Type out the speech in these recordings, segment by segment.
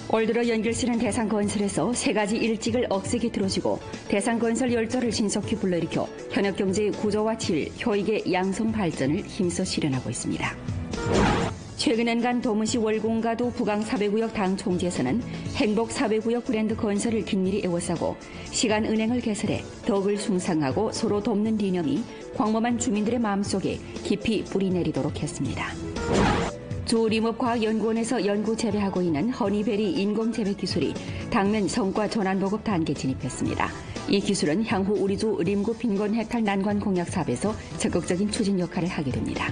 올 들어 연길시는 대상건설에서 3가지 일직을 억세게 들어주고 대상건설 열조를 신속히 불러일으켜 현역경제의 구조와 질, 효익의 양성 발전을 힘써 실현하고 있습니다. 최근 연간 도문시 월공가도 부강 400구역 당 총재에서는 행복 400구역 브랜드 건설을 긴밀히 애워싸고 시간은행을 개설해 덕을 숭상하고 서로 돕는理念이 광범한 주민들의 마음속에 깊이 뿌리내리도록 했습니다. 주림업과학연구원에서 연구 재배하고 있는 허니베리 인공재배 기술이 당면 성과 전환 보급 단계 진입했습니다. 이 기술은 향후 우리 주 림구 빈곤 해탈 난관 공약 사업에서 적극적인 추진 역할을 하게 됩니다.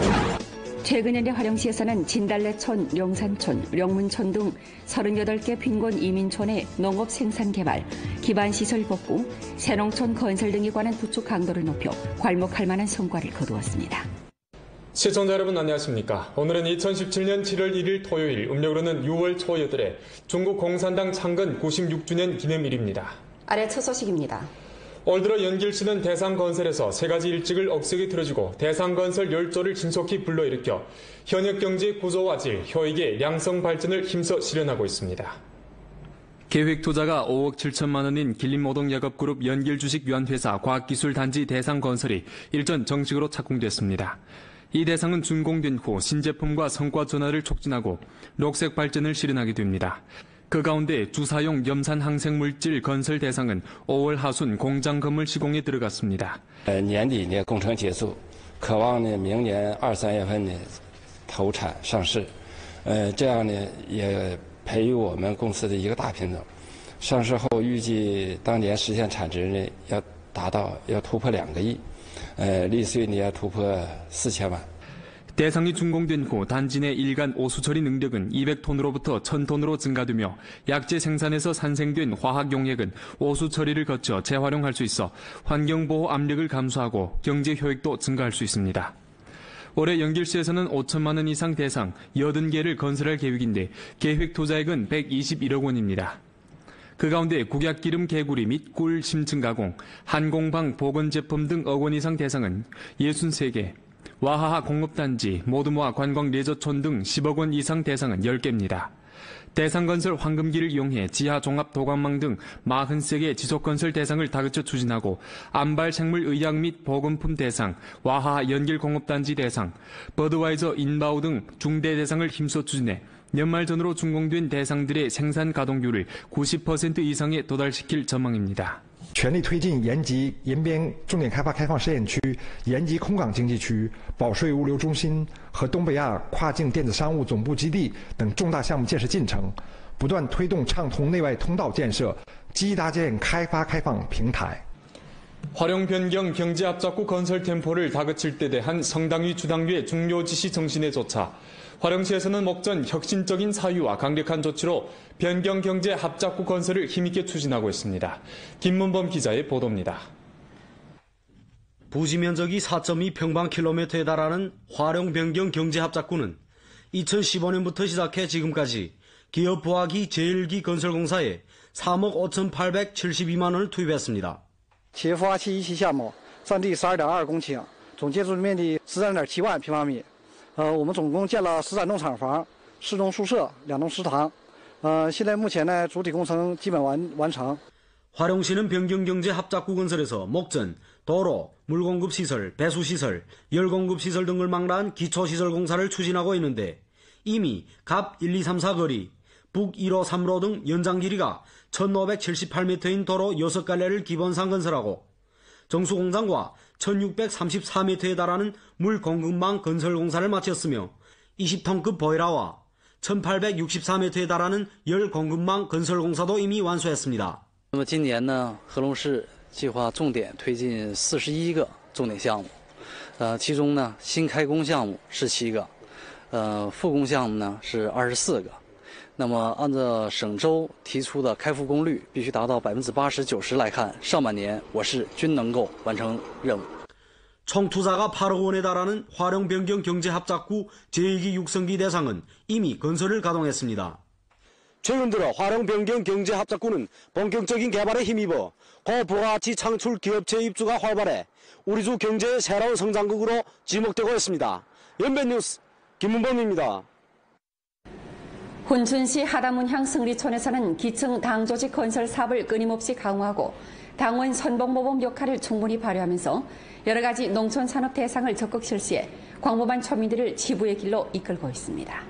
최근 현재 화령시에서는 진달래촌, 령산촌, 령문촌 등 38개 빈곤 이민촌의 농업 생산 개발, 기반시설 복구, 새농촌 건설 등에 관한 구축 강도를 높여 괄목할 만한 성과를 거두었습니다. 시청자 여러분 안녕하십니까. 오늘은 2017년 7월 1일 토요일, 음력으로는 6월 초 8일 중국 공산당 창건 96주년 기념일입니다. 아래 첫 소식입니다. 올 들어 연길시는 대상건설에서 3가지 일직을 억세게 틀어주고 대상건설 열조를 신속히 불러일으켜 현역경제 구조와 질, 효익의 양성 발전을 힘써 실현하고 있습니다. 계획 투자가 5억 7천만 원인 길림노동야곱그룹 연길주식유한회사 과학기술단지 대상건설이 일전 정식으로 착공됐습니다. 이 대상은 준공된 후 신제품과 성과 전환을 촉진하고 녹색 발전을 실현하게 됩니다. 그 가운데 주사용 염산 항생물질 건설 대상은 5월 하순 공장 건물 시공에 들어갔습니다. 年底呢工程结束，渴望呢明年2、3月份呢投产上市，这样呢也培育我们公司的一个大品种。上市后预计当年实现产值呢要突破2个亿，利润呢要突破4000万。 대상이 준공된 후 단지 내 일간 오수 처리 능력은 200톤으로부터 1000톤으로 증가되며 약재 생산에서 산생된 화학 용액은 오수 처리를 거쳐 재활용할 수 있어 환경보호 압력을 감소하고 경제 효익도 증가할 수 있습니다. 올해 연길시에서는 5천만 원 이상 대상 80개를 건설할 계획인데 계획 투자액은 121억 원입니다. 그 가운데 국약기름 개구리 및 꿀 심층 가공, 한공방 보건 제품 등 억 원 이상 대상은 63개, 와하하 공업단지, 모두 모아 관광 레저촌 등 10억 원 이상 대상은 10개입니다. 대상건설 황금기를 이용해 지하 종합 도관망 등 43개 지속건설 대상을 다그쳐 추진하고 안발 생물 의약 및 보건품 대상, 와하하 연길공업단지 대상, 버드와이저 인바우 등 중대 대상을 힘써 추진해 연말 전후로 준공된 대상들의 생산 가동률을 90% 이상에 도달시킬 전망입니다. 全力推进延吉延边重点开发开放试验区、延吉空港经济区、保税物流中心和东北亚跨境电子商务总部基地等重大项目建设进程，不断推动畅通内外通道建设，积极搭建开发开放平台。 화령 변경 경제합작구 건설 템포를 다그칠 때 대한 성당위 주당류의 중요 지시 정신에 쫓아 화령시에서는 목전 혁신적인 사유와 강력한 조치로 변경 경제 합작구 건설을 힘있게 추진하고 있습니다. 김문범 기자의 보도입니다. 부지 면적이 4.2평방킬로미터에 달하는 화령 변경 경제 합작구는 2015년부터 시작해 지금까지 기업 부하기 제1기 건설공사에 3억 5,872만 원을 투입했습니다. 企业孵化器一期项目占地12.2公顷，总建筑面积13.7万平方米。我们总共建了13栋厂房、4栋宿舍、2栋食堂。现在目前呢，主体工程基本完成。 화령시는 변경경제 합작구 건설에서 목전, 도로, 물공급시설, 배수시설, 열공급시설 등을 망라한 기초시설 공사를 추진하고 있는데 이미 갑 1, 2, 3, 4거리, 북 1호, 3로 등 연장 길이가 1578m인 도로 6갈래를 기본상 건설하고 정수공장과 1634m에 달하는 물공급망 건설 공사를 마쳤으며 20톤급 보일러와 1864m에 달하는 열공급망 건설 공사도 이미 완수했습니다. 那么今年呢，合隆市计划重点推进41个重点项目，其中呢新开工项目17个，复工项目呢是24个。 那么，按照省州提出的开复工率必须达到80%、90%来看，上半年我市均能够完成任务。 총 투자가 8억 원에 달하는 화령 변경 경제 합작구 제2기 육성기 대상은 이미 건설을 가동했습니다. 최근 들어 화령 변경 경제 합작구는 본격적인 개발에 힘입어 고부가가치 창출 기업체 입주가 활발해 우리 주 경제의 새로운 성장극으로 지목되고 있습니다. 연변뉴스 김문범입니다. 훈순시 하다문향 승리촌에서는 기층 당조직 건설 사업을 끊임없이 강화하고 당원 선봉모범 역할을 충분히 발휘하면서 여러 가지 농촌 산업 대상을 적극 실시해 광범한 초민들을 지부의 길로 이끌고 있습니다.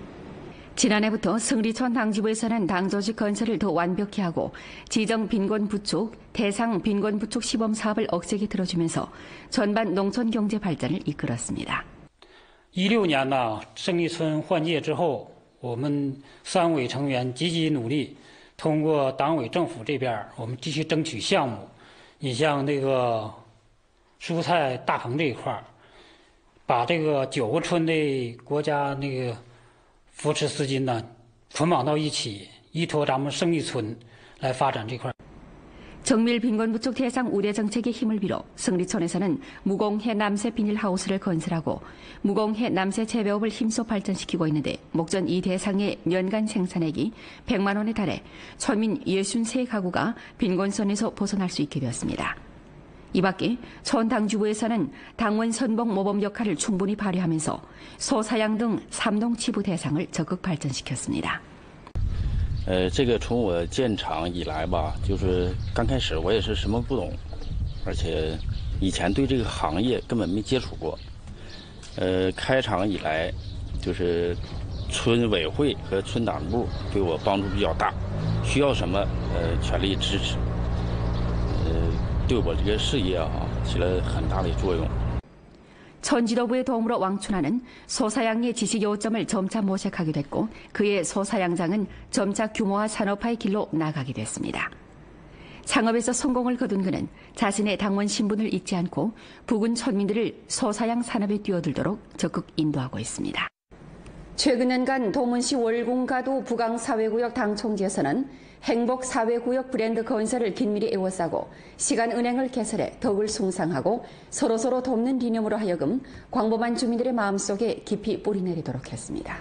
지난해부터 승리촌 당지부에서는 당조직 건설을 더 완벽히 하고 지정 빈곤 부축, 대상 빈곤 부축 시범 사업을 억제게 들어주면서 전반 농촌 경제 발전을 이끌었습니다. 16年呢，胜利村换届之后，我们三委成员积极努力，通过党委政府这边，我们继续争取项目。你像那个蔬菜大棚这一块，把这个9个村的国家那个扶持资金呢捆绑到一起，依托咱们胜利村来发展这块。 정밀 빈곤 부축 대상 우대 정책의 힘을 빌어 승리촌에서는 무공해 남새 비닐하우스를 건설하고 무공해 남새 재배업을 힘써 발전시키고 있는데 목전 이 대상의 연간 생산액이 100만 원에 달해村민 63가구가 빈곤선에서 벗어날 수 있게 되었습니다. 이 밖에 촌당주부에서는 당원 선봉 모범 역할을 충분히 발휘하면서 소사양 등 3동 지부 대상을 적극 발전시켰습니다. 这个从我建厂以来吧，就是刚开始我也是什么不懂，而且以前对这个行业根本没接触过。开厂以来，就是村委会和村党部对我帮助比较大，需要什么全力支持，对我这个事业起了很大的作用。 촌지도부의 도움으로 왕춘하는 소사양의 지식 요점을 점차 모색하게 됐고 그의 소사양장은 점차 규모화 산업화의 길로 나가게 됐습니다. 창업에서 성공을 거둔 그는 자신의 당원 신분을 잊지 않고 부근 촌민들을 소사양 산업에 뛰어들도록 적극 인도하고 있습니다. 최근 년간 도문시 월궁가도 부강사회구역 당총지에서는 행복사회구역 브랜드 건설을 긴밀히 에워싸고 시간은행을 개설해 덕을 숭상하고 서로서로 돕는理念으로 하여금 광범한 주민들의 마음속에 깊이 뿌리내리도록 했습니다.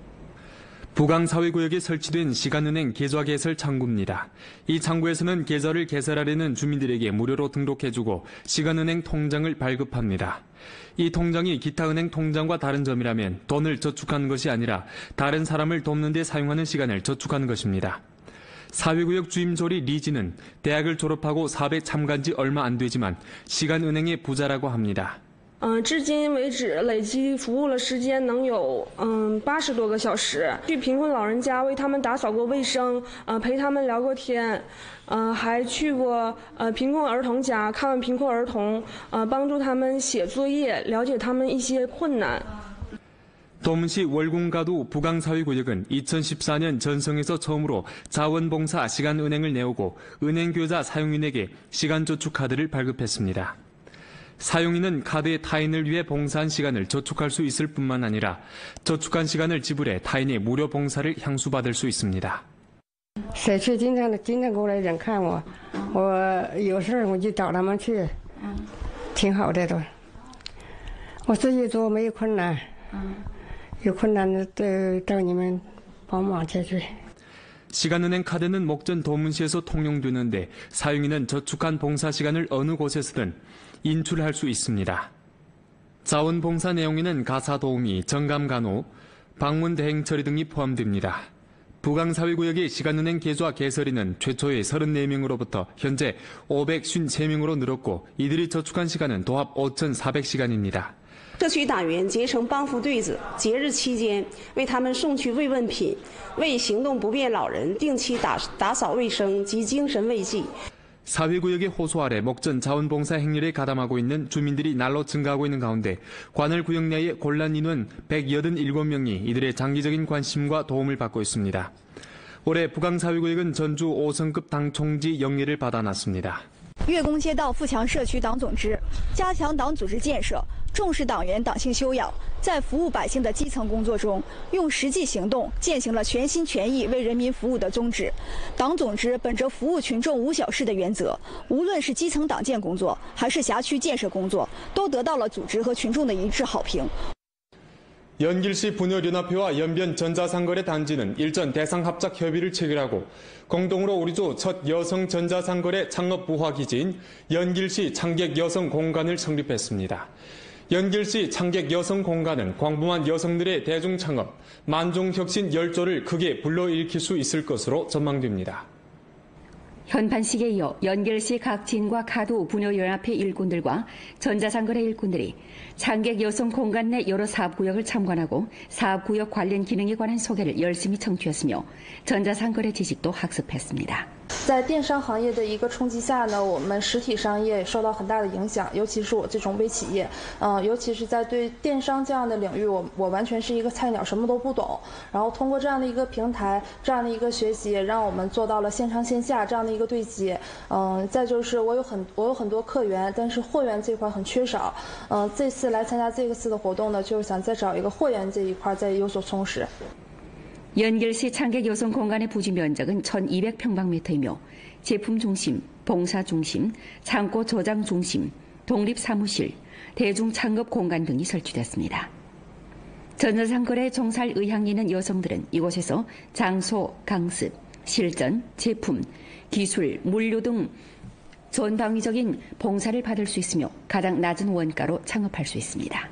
부강사회구역에 설치된 시간은행 계좌개설 창구입니다. 이 창구에서는 계좌를 개설하려는 주민들에게 무료로 등록해주고 시간은행 통장을 발급합니다. 이 통장이 기타 은행 통장과 다른 점이라면 돈을 저축하는 것이 아니라 다른 사람을 돕는 데 사용하는 시간을 저축하는 것입니다. 사회구역 주임조리 리지는 대학을 졸업하고 사업에 참가한 지 얼마 안 되지만 시간은행의 부자라고 합니다. 至今为止累计服务了时间能有80多个小时，去贫困老人家为他们打扫过卫生，陪他们聊过天，还去过贫困儿童家看望贫困儿童，帮助他们写作业，了解他们一些困难。 도문시 월궁가도 부강사회구역은 2014년 전성에서 처음으로 자원봉사 시간은행을 내오고 은행교자 사용인에게 시간저축 카드를 발급했습니다. 사용인은 카드의 타인을 위해 봉사한 시간을 저축할 수 있을 뿐만 아니라 저축한 시간을 지불해 타인의 무료 봉사를 향수받을 수 있습니다. 社区经常过来人看我，我有事我就找他们去，挺好的都。我自己做没有困难，有困难的找你们帮忙解决。 시간은행 카드는 목전 도문시에서 통용되는데 사용인은 저축한 봉사 시간을 어느 곳에서든 인출할 수 있습니다. 자원봉사 내용에는 가사도우미, 정감간호, 방문대행 처리 등이 포함됩니다. 부강사회구역의 시간은행 계좌 개설인은 최초의 34명으로부터 현재 553명으로 늘었고 이들이 저축한 시간은 도합 5,400시간입니다. 社区党员结成帮扶队子，节日期间为他们送去慰问品，为行动不便老人定期打扫卫生及精神慰藉。 사회구역의 호소 아래 목전 자원봉사 행렬에 가담하고 있는 주민들이 날로 증가하고 있는 가운데 관할구역 내의 곤란 인원 187명이 이들의 장기적인 관심과 도움을 받고 있습니다. 올해 부강사회구역은 전주 5성급 당총지 영예를 받아놨습니다. 月宫街道富强社区党总支加强党组织建设，重视党员党性修养，在服务百姓的基层工作中，用实际行动践行了全心全意为人民服务的宗旨。党总支本着服务群众无小事的原则，无论是基层党建工作还是辖区建设工作，都得到了组织和群众的一致好评。 연길시 부녀연합회와 연변 전자상거래 단지는 일전 대상합작 협의를 체결하고 공동으로 우리조 첫 여성 전자상거래 창업 부화 기지인 연길시 창객 여성 공간을 성립했습니다. 연길시 창객 여성 공간은 광범한 여성들의 대중 창업, 만종혁신 열조를 크게 불러일으킬 수 있을 것으로 전망됩니다. 현판식에 이어 연길시 각 진과 카드 분여연합회 일꾼들과 전자상거래 일꾼들이 창객 여성 공간 내 여러 사업구역을 참관하고 사업구역 관련 기능에 관한 소개를 열심히 청취했으며 전자상거래 지식도 학습했습니다. 在电商行业的一个冲击下呢，我们实体商业受到很大的影响，尤其是我这种微企业，尤其是在对电商这样的领域，我完全是一个菜鸟，什么都不懂。然后通过这样的一个平台，这样的一个学习，让我们做到了线上线下这样的一个对接。再就是我有很多客源，但是货源这块很缺少。这次来参加这次的活动呢，就是想再找一个货源这一块再有所充实。 연길시 창객 여성 공간의 부지 면적은 1200평방미터이며 제품 중심, 봉사 중심, 창고 저장 중심, 독립 사무실, 대중 창업 공간 등이 설치됐습니다. 전자상거래에 종사할 의향이 있는 여성들은 이곳에서 장소, 강습, 실전, 제품, 기술, 물류 등 전방위적인 봉사를 받을 수 있으며 가장 낮은 원가로 창업할 수 있습니다.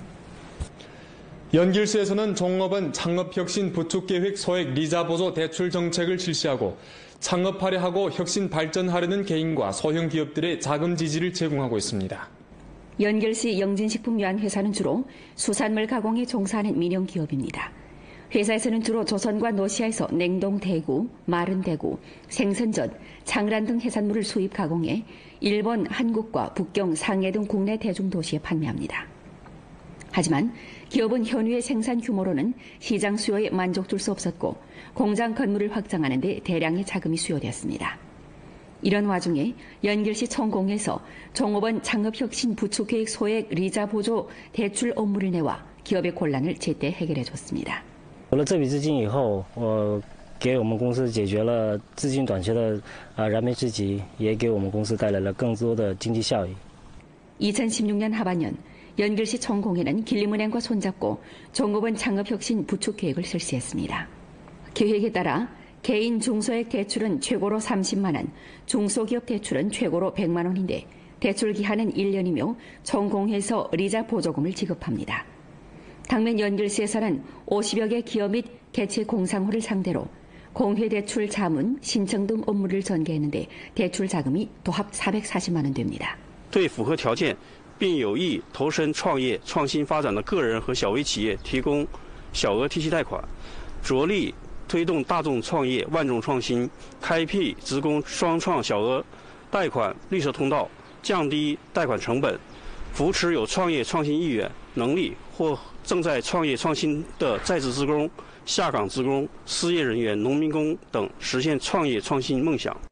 연길시에서는 종업원 창업혁신 부축계획 소액 리자보조 대출 정책을 실시하고 창업하려 하고 혁신 발전하려는 개인과 소형 기업들의 자금 지지를 제공하고 있습니다. 연길시 영진식품유한회사는 주로 수산물 가공에 종사하는 민영 기업입니다. 회사에서는 주로 조선과 러시아에서 냉동 대구, 마른 대구, 생선젓, 창란 등 해산물을 수입 가공해 일본, 한국과 북경, 상해 등 국내 대중도시에 판매합니다. 하지만 기업은 현유의 생산 규모로는 시장 수요에 만족될 수 없었고 공장 건물을 확장하는 데 대량의 자금이 수요되었습니다. 이런 와중에 연길시 천공에서 종업원 창업혁신 부축계획 소액 리자 보조 대출 업무를 내와 기업의 곤란을 제때 해결해줬습니다. 有了这笔资金以后，我给我们公司解决了资金短缺的燃眉之急，也给我们公司带来了更多的经济效益。 2016년 하반년 연길시 천공에는 길림은행과 손잡고 종업원 창업혁신 부축계획을 실시했습니다. 계획에 따라 개인 중소액 대출은 최고로 30만 원, 중소기업 대출은 최고로 100만 원인데 대출 기한은 1년이며 천공에서 리자 보조금을 지급합니다. 당면 연길시에서는 50여 개 기업 및 개체 공상호를 상대로 공회 대출 자문, 신청 등 업무를 전개했는데 대출 자금이 도합 440만 원 됩니다. 对符合条件并有意投身创业创新发展的个人和小微企业提供小额提息贷款，着力推动大众创业万众创新，开辟职工双创小额贷款绿色通道，降低贷款成本，扶持有创业创新意愿、能力或正在创业创新的在职职工、下岗职工、失业人员、农民工等实现创业创新梦想。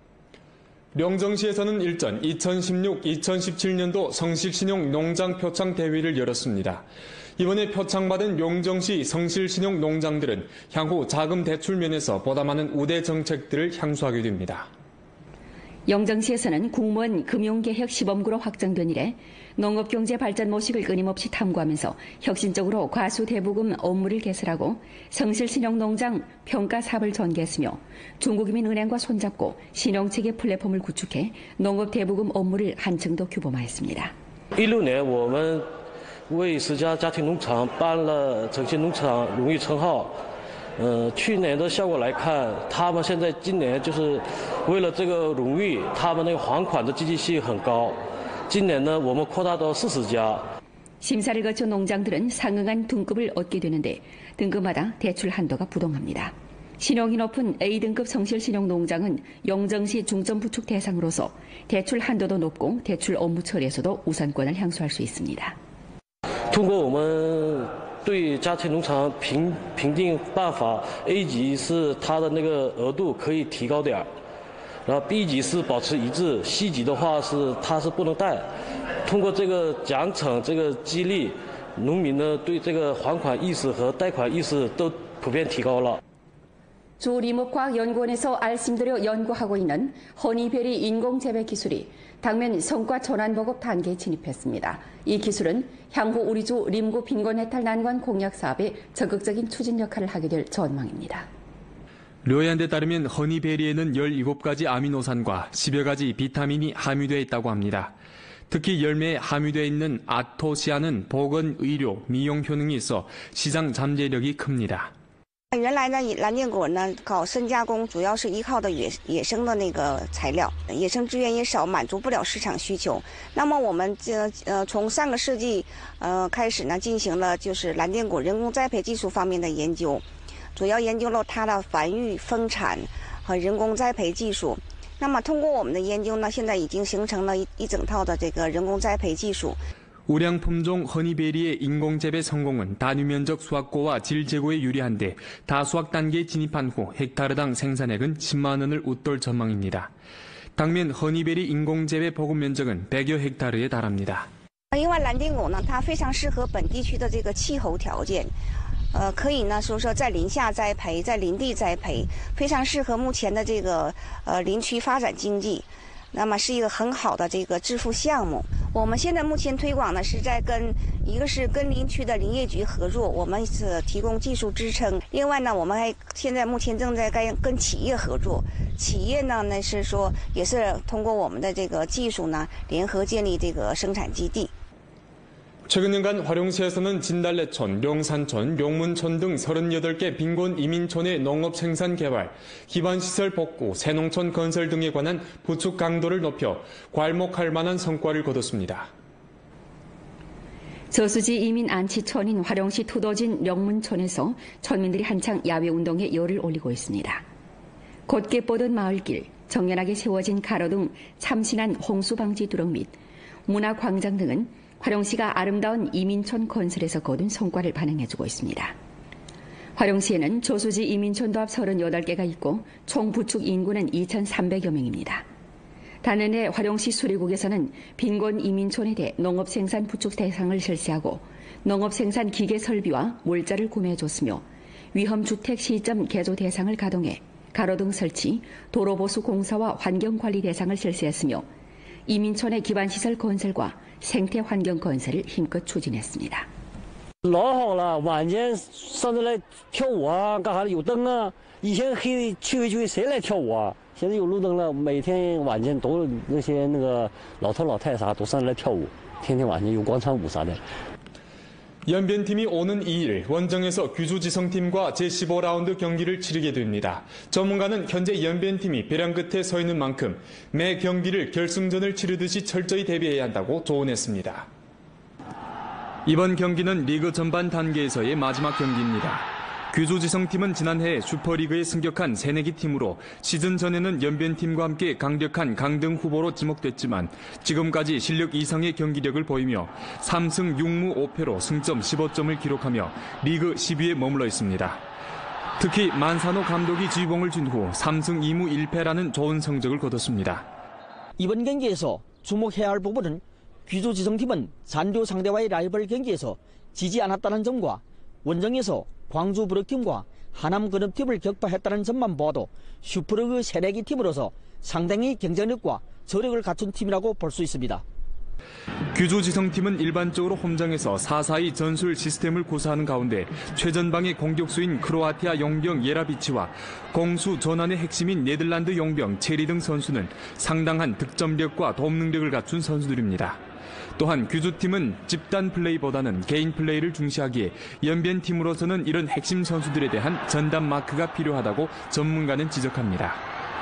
명정시에서는 일전 2016-2017년도 성실신용 농장 표창 대회를 열었습니다. 이번에 표창받은 용정시 성실신용 농장들은 향후 자금 대출 면에서 보다 많은 우대 정책들을 향수하게 됩니다. 영정시에서는 공무원 금융개혁 시범구로 확정된 이래 농업경제 발전 모식을 끊임없이 탐구하면서 혁신적으로 과수대부금 업무를 개설하고 성실신용농장 평가 사업을 전개했으며 중국인민은행과 손잡고 신용체계 플랫폼을 구축해 농업대부금 업무를 한층 더 규범화했습니다. 16年我们为10家家庭农场颁了诚信农场荣誉称号。 去年的效果来看，他们现在今年就是为了这个荣誉，他们那个还款的积极性很高。今年呢，我们扩大到40家。 심사를 거쳐 농장들은 상응한 등급을 얻게 되는데 등급마다 대출 한도가 부동합니다. 신용이 높은 A등급 성실신용 농장은 영정시 중점 부축 대상으로서 대출 한도도 높고 대출 업무 처리에서도 우선권을 향수할 수 있습니다. 通过我们 对家庭农场评定办法 ，A 级是它的那个额度可以提高点儿，然后 B 级是保持一致 ，C 级的话是它是不能贷。通过这个奖惩这个激励，农民呢对这个还款意识和贷款意识都普遍提高了。 주 리목과학연구원에서 알심들여 연구하고 있는 허니베리 인공재배 기술이 당면 성과 전환보급 단계에 진입했습니다. 이 기술은 향후 우리 주 림구 빈곤해탈 난관 공약 사업에 적극적인 추진 역할을 하게 될 전망입니다. 료얀데 따르면 허니베리에는 17가지 아미노산과 10여 가지 비타민이 함유되어 있다고 합니다. 특히 열매에 함유되어 있는 아토시아는 보건, 의료, 미용 효능이 있어 시장 잠재력이 큽니다. 原来呢，蓝靛果呢搞深加工，主要是依靠的野生的那个材料，野生资源也少，满足不了市场需求。那么我们从上个世纪开始呢，进行了就是蓝靛果人工栽培技术方面的研究，主要研究了它的繁育、丰产和人工栽培技术。那么通过我们的研究呢，现在已经形成了一整套的这个人工栽培技术。 우량 품종 허니베리의 인공재배 성공은 단위 면적 수확고와 질 제고에 유리한데 다수확 단계에 진입한 후 헥타르당 생산액은 10만 원을 웃돌 전망입니다. 당면 허니베리 인공재배 보급 면적은 100여 헥타르에 달합니다. 因为蓝靛果呢，它非常适合本地区的这个气候条件。 可以呢，说在林下栽培，在林地栽培，非常适合目前的这个林区发展经济，那么是一个很好的这个致富项目。我们现在目前推广呢是在一个是跟林区的林业局合作，我们是提供技术支撑。另外呢，我们现在目前正在跟企业合作，企业呢是说也是通过我们的这个技术呢联合建立这个生产基地。 최근 년간 화룡시에서는 진달래촌, 용산촌, 용문촌 등 38개 빈곤 이민촌의 농업 생산 개발, 기반시설 복구, 새농촌 건설 등에 관한 부축 강도를 높여 괄목할 만한 성과를 거뒀습니다. 저수지 이민 안치촌인 화룡시 투도진 영문촌에서村민들이 한창 야외운동에 열을 올리고 있습니다. 곧게 뻗은 마을길, 정연하게 세워진 가로등, 참신한 홍수방지 두렁 및 문화광장 등은 화룡시가 아름다운 이민촌 건설에서 거둔 성과를 반영해주고 있습니다. 화룡시에는 저수지 이민촌도 합 38개가 있고 총 부축 인구는 2,300여 명입니다. 단연에 화룡시 수리국에서는 빈곤 이민촌에 대해 농업생산 부축 대상을 실시하고 농업생산 기계 설비와 몰자를 구매해줬으며 위험주택 시점 개조 대상을 가동해 가로등 설치, 도로보수 공사와 환경관리 대상을 실시했으며 이민촌의 기반시설 건설과 생태 환경 건설을 힘껏 추진했습니다. 老好了，晚间上这来跳舞啊，干啥的有灯啊。以前黑黢黢谁来跳舞啊？现在有路灯了，每天晚间都那些老头老太啥都上来跳舞，天天晚上有广场舞啥的。 연변팀이 오는 2일 원정에서 규주지성팀과 제15라운드 경기를 치르게 됩니다. 전문가는 현재 연변팀이 벼랑 끝에 서 있는 만큼 매 경기를 결승전을 치르듯이 철저히 대비해야 한다고 조언했습니다. 이번 경기는 리그 전반 단계에서의 마지막 경기입니다. 규주지성팀은 지난해 슈퍼리그에 승격한 새내기 팀으로 시즌 전에는 연변팀과 함께 강력한 강등 후보로 지목됐지만 지금까지 실력 이상의 경기력을 보이며 3승 6무 5패로 승점 15점을 기록하며 리그 10위에 머물러 있습니다. 특히 만산호 감독이 지휘봉을 준 후 3승 2무 1패라는 좋은 성적을 거뒀습니다. 이번 경기에서 주목해야 할 부분은 규주지성팀은 잔류 상대와의 라이벌 경기에서 지지 않았다는 점과 원정에서 광주 브루팀과 하남 근업팀을 격파했다는 점만 보아도 슈퍼리그 새내기 팀으로서 상당히 경쟁력과 저력을 갖춘 팀이라고 볼 수 있습니다. 규주지성팀은 일반적으로 홈장에서 4-4-2 전술 시스템을 구사하는 가운데 최전방의 공격수인 크로아티아 용병 예라비치와 공수 전환의 핵심인 네덜란드 용병 체리 등 선수는 상당한 득점력과 도움 능력을 갖춘 선수들입니다. 또한 규주팀은 집단 플레이보다는 개인 플레이를 중시하기에 연변팀으로서는 이런 핵심 선수들에 대한 전담 마크가 필요하다고 전문가는 지적합니다.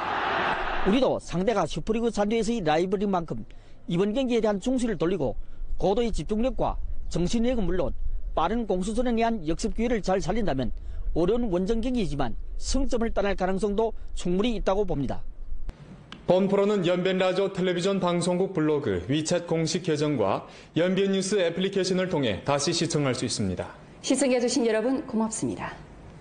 우리도 상대가 슈퍼리그 잔류에서의 라이벌인 만큼 이번 경기에 대한 중시를 돌리고 고도의 집중력과 정신력은 물론 빠른 공수전에 대한 역습 기회를 잘 살린다면 어려운 원정 경기이지만 승점을 따낼 가능성도 충분히 있다고 봅니다. 본 프로는 연변라디오 텔레비전 방송국 블로그, 위챗 공식 계정과 연변뉴스 애플리케이션을 통해 다시 시청할 수 있습니다. 시청해주신 여러분 고맙습니다.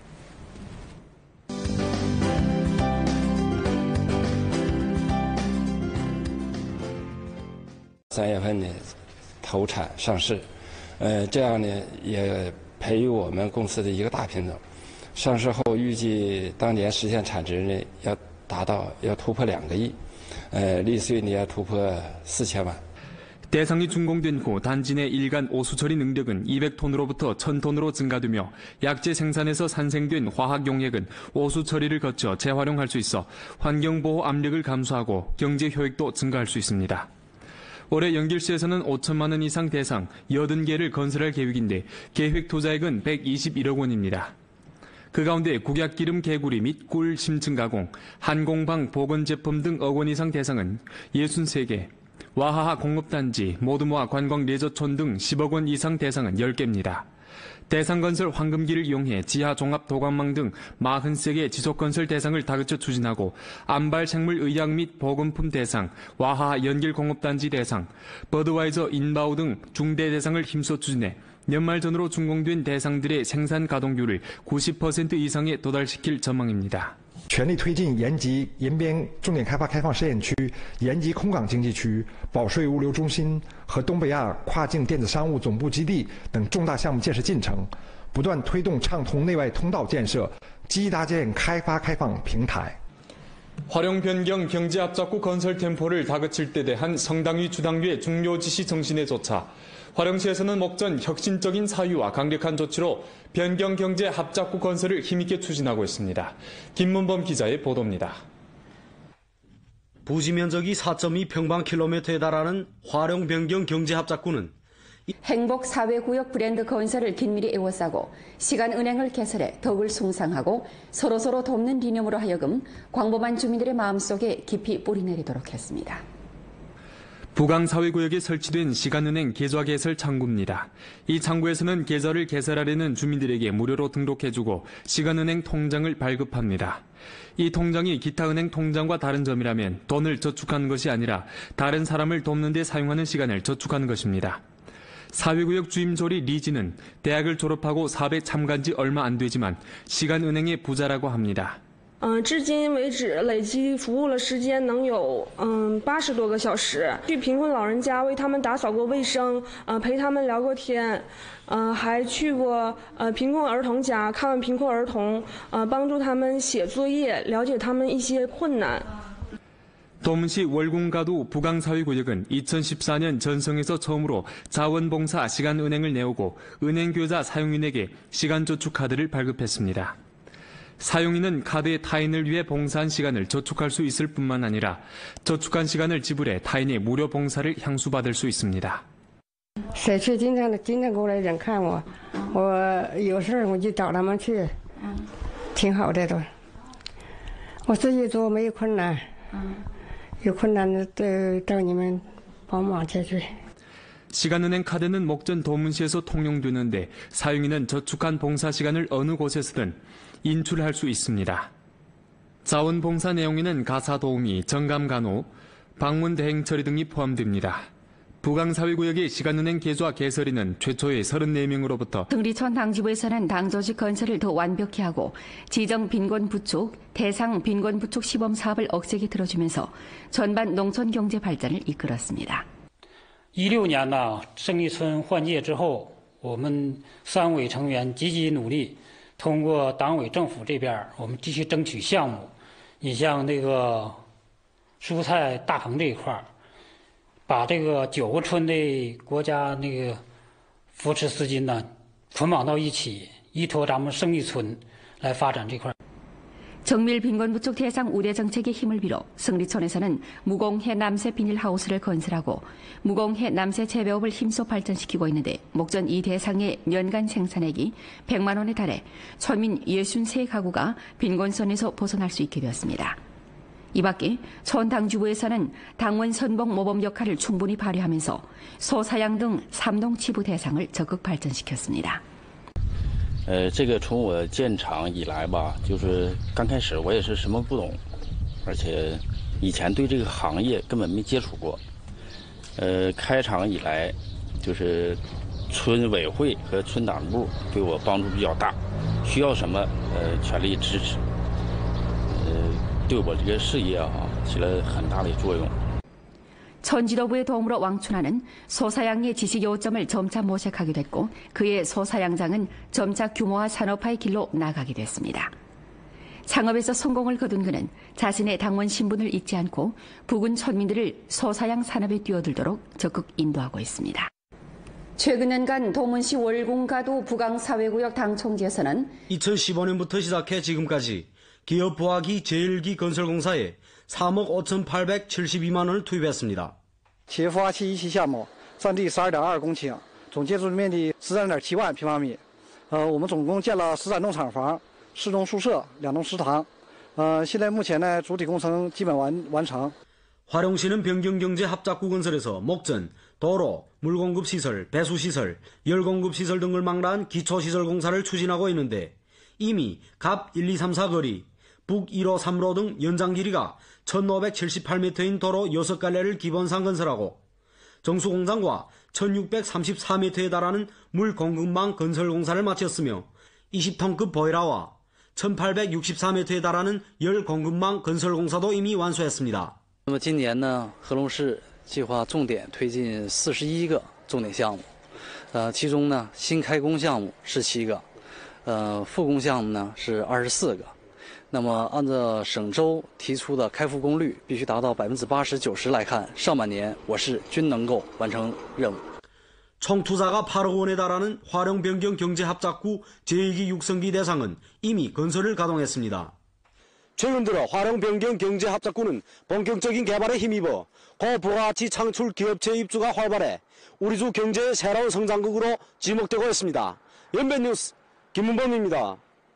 3月份呢投产上市，这样呢也培育我们公司的一个大品种。上市后预计当年实现产值呢要突破2个亿，利税呢要突破4000万。 대상이 준공된 후 단지 내 일간 오수 처리 능력은 200톤으로부터 1000톤으로 증가되며 약재 생산에서 산생된 화학 용액은 오수 처리를 거쳐 재활용할 수 있어 환경보호 압력을 감소하고 경제 효익도 증가할 수 있습니다. 올해 연길시에서는 5천만 원 이상 대상 80개를 건설할 계획인데 계획 투자액은 121억 원입니다. 그 가운데 국약기름 개구리 및 꿀 심층 가공, 한공방 보건제품 등 억 원 이상 대상은 63개, 와하하 공업단지, 모두 모아 관광 레저촌 등 10억 원 이상 대상은 10개입니다. 대상건설 황금기를 이용해 지하 종합 도관망 등 43개 지속건설 대상을 다그쳐 추진하고 안발생물의약 및 보건품 대상, 와하하 연길공업단지 대상, 버드와이저 인바우 등 중대 대상을 힘써 추진해 연말 전후로 준공된 대상들의 생산 가동률을 90% 이상에 도달시킬 전망입니다. 全力推进延吉延边重点开发开放试验区、延吉空港经济区、保税物流中心和东北亚跨境电子商务总部基地等重大项目建设进程，不断推动畅通内外通道建设，积极搭建开发开放平台。 활용 변경 경제합작구 건설 템포를 다그칠 때 대한 성당위 주당위의 중요 지시 정신에 조차 화령시에서는 목전 혁신적인 사유와 강력한 조치로 변경 경제 합작구 건설을 힘있게 추진하고 있습니다. 김문범 기자의 보도입니다. 부지 면적이 4.2평방킬로미터에 달하는 화령 변경 경제 합작구는 행복 사회구역 브랜드 건설을 긴밀히 에워싸고 시간은행을 개설해 덕을 숭상하고 서로서로 돕는理念으로 하여금 광범한 주민들의 마음속에 깊이 뿌리내리도록 했습니다. 부강사회구역에 설치된 시간은행 계좌 개설 창구입니다. 이 창구에서는 계좌를 개설하려는 주민들에게 무료로 등록해주고 시간은행 통장을 발급합니다. 이 통장이 기타 은행 통장과 다른 점이라면 돈을 저축하는 것이 아니라 다른 사람을 돕는 데 사용하는 시간을 저축하는 것입니다. 사회구역 주임조리 리지는 대학을 졸업하고 사업에 참가한 지 얼마 안 되지만 시간은행의 부자라고 합니다. 至今为止累计服务了时间能有80多个小时，去贫困老人家为他们打扫过卫生，陪他们聊过天，还去过贫困儿童家看望贫困儿童，帮助他们写作业，了解他们一些困难。 도문시 월군가도 부강사회구역은 2014년 전성에서 처음으로 자원봉사 시간은행을 내오고 은행교자 사용인에게 시간저축 카드를 발급했습니다. 사용인은 카드의 타인을 위해 봉사한 시간을 저축할 수 있을 뿐만 아니라 저축한 시간을 지불해 타인의 무료 봉사를 향수받을 수 있습니다. 社区经常过来人看我，我有事我就找他们去，挺好的都。我自己做没有困难，有困难的找你们帮忙解决。 시간은행 카드는 목전 도문시에서 통용되는데 사용인은 저축한 봉사 시간을 어느 곳에서든 인출할 수 있습니다. 자원봉사 내용에는 가사도우미, 정감간호, 방문대행 처리 등이 포함됩니다. 부강사회구역의 시간은행 계좌 개설인은 최초의 34명으로부터 등리촌 당지부에서는 당조직 건설을 더 완벽히 하고 지정 빈곤 부축, 대상 빈곤 부축 시범 사업을 억제게 들어주면서 전반 농촌 경제 발전을 이끌었습니다. 16年呢，胜利村换届之后，我们3委成员积极努力，通过党委政府这边，我们继续争取项目。你像那个蔬菜大棚这一块，把这个9个村的国家那个扶持资金呢捆绑到一起，依托咱们胜利村来发展这块。 정밀 빈곤 부축 대상 우대 정책의 힘을 빌어 승리촌에서는 무공해 남새 비닐하우스를 건설하고 무공해 남새 재배업을 힘써 발전시키고 있는데 목전 이 대상의 연간 생산액이 100만 원에 달해村민 63가구가 빈곤선에서 벗어날 수 있게 되었습니다. 이 밖에 촌당주부에서는 당원 선봉 모범 역할을 충분히 발휘하면서 소사양 등 3동 치부 대상을 적극 발전시켰습니다. 这个从我建厂以来吧，就是刚开始我也是什么不懂，而且以前对这个行业根本没接触过。开厂以来，就是村委会和村党部对我帮助比较大，需要什么全力支持，对我这个事业起了很大的作用。 촌지도부의 도움으로 왕춘하는 소사양의 지식 요점을 점차 모색하게 됐고 그의 소사양장은 점차 규모화 산업화의 길로 나가게 됐습니다. 창업에서 성공을 거둔 그는 자신의 당원 신분을 잊지 않고 부근村민들을 소사양 산업에 뛰어들도록 적극 인도하고 있습니다. 최근 년간 도문시 월군가도 부강사회구역 당총지에서는 2015년부터 시작해 지금까지 기업 부하기 제1기 건설공사에 3억 5,872만 원을 투입했습니다. 企业孵化器1期项目占地12.2公顷，总建筑面积13.7万平方米。我们总共建了13栋厂房、4栋宿舍、2栋食堂。现在目前呢，主体工程基本完成。 화룡시는 변경경제합작구 건설에서 목전, 도로, 물공급시설, 배수시설, 열공급시설 등을 망라한 기초시설 공사를 추진하고 있는데 이미 갑 1, 2, 3, 4거리, 북 1호, 3로 등 연장 길이가 1578m인 도로 6갈래를 기본상 건설하고 정수공장과 1634m에 달하는 물공급망 건설 공사를 마쳤으며 20톤급 보일러와 1864m에 달하는 열공급망 건설 공사도 이미 완수했습니다. 那么今年呢，合龙市计划重点推进41个重点项目，其中呢新开工项目是7个，复工项目呢是24个。那么按照省州提出的开复工率必须达到80%、90%来看，上半年我市均能够完成任务。 총 투자가 8억 원에 달하는 화룡 변경 경제합작구 제2기 육성기 대상은 이미 건설을 가동했습니다. 최근 들어 화룡 변경 경제합작구는 본격적인 개발에 힘입어 고부가가치 창출 기업체 입주가 활발해 우리주 경제의 새로운 성장극으로 지목되고 있습니다. 연변뉴스 김문범입니다.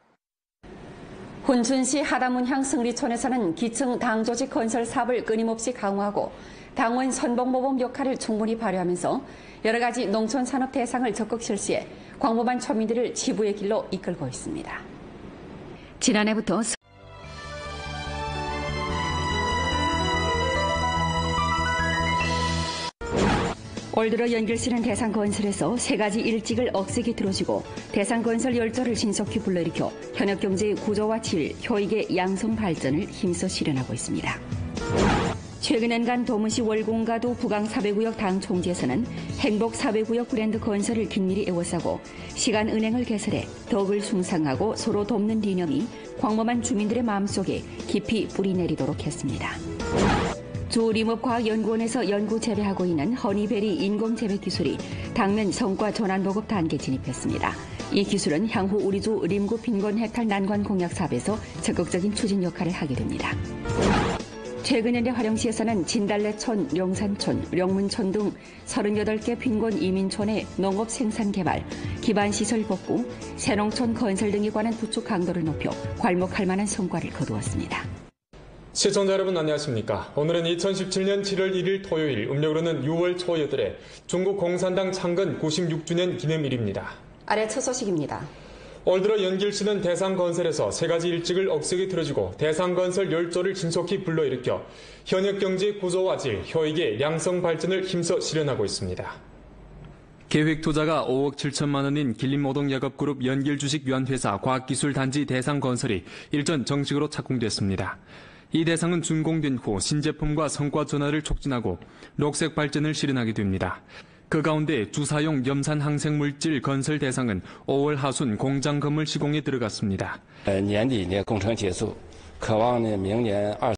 훈춘시 하담문향 승리촌에서는 기층 당 조직 건설 사업을 끊임없이 강화하고 당원 선봉모범 역할을 충분히 발휘하면서 여러 가지 농촌 산업 대상을 적극 실시해 광범한村民들을 지부의 길로 이끌고 있습니다. 지난해부터 올 들어 연길시는 대상건설에서 3가지 일직을 억세게 들어주고 대상건설 열조를 신속히 불러일으켜 현역경제의 구조와 질, 효익의 양성 발전을 힘써 실현하고 있습니다. 최근엔간 도문시 월공가도 부강 4배구역 당 총지에서는 행복 4배구역 브랜드 건설을 긴밀히 애워싸고 시간 은행을 개설해 덕을 숭상하고 서로 돕는 리념이 광범한 주민들의 마음속에 깊이 뿌리내리도록 했습니다. 주림업과학연구원에서 연구 재배하고 있는 허니베리 인공재배 기술이 당면 성과 전환 보급 단계 진입했습니다. 이 기술은 향후 우리주 림구 빈곤 해탈 난관 공약 사업에서 적극적인 추진 역할을 하게 됩니다. 최근 현재 화룡시에서는 진달래촌, 용산촌, 영문촌 등 38개 빈곤 이민촌의 농업 생산 개발, 기반시설 복구, 새농촌 건설 등에 관한 구축 강도를 높여 괄목할 만한 성과를 거두었습니다. 시청자 여러분 안녕하십니까. 오늘은 2017년 7월 1일 토요일, 음력으로는 6월 초 8일에 중국 공산당 창건 96주년 기념일입니다. 아래 첫 소식입니다. 올 들어 연길시는 대상건설에서 3가지 일직을 억세게 틀어주고 대상건설 열조를 신속히 불러일으켜 현역경제의 구조와 질, 효익의 양성 발전을 힘써 실현하고 있습니다. 계획 투자가 5억 7천만 원인 길림노동야겁그룹 연길주식유한회사 과학기술단지 대상건설이 일전 정식으로 착공됐습니다. 이 대상은 준공된 후 신제품과 성과 전환을 촉진하고 녹색 발전을 실현하게 됩니다. 그 가운데 주사용 염산 항생물질 건설 대상은 5월 하순 공장 건물 시공에 들어갔습니다. 年底工程结束，渴望明年